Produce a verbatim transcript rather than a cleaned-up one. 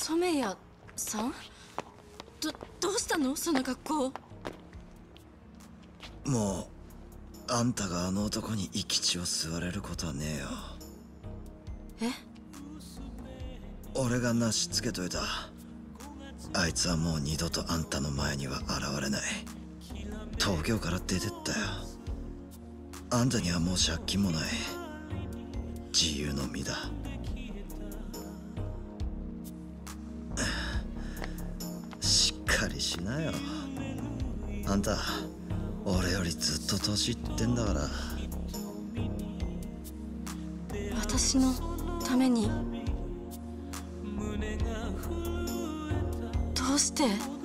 染谷さん？ど、どうしたのその格好。 もうあんたがあの男に生き血を吸われることはねえよ。 え？ 俺がなしつけといた。あいつはもう二度とあんたの前には現れない。東京から出てったよ。あんたにはもう借金もない。自由の身だ。しっかりしなよ。あんた俺よりずっと年いってんだから。 私のために？どうして？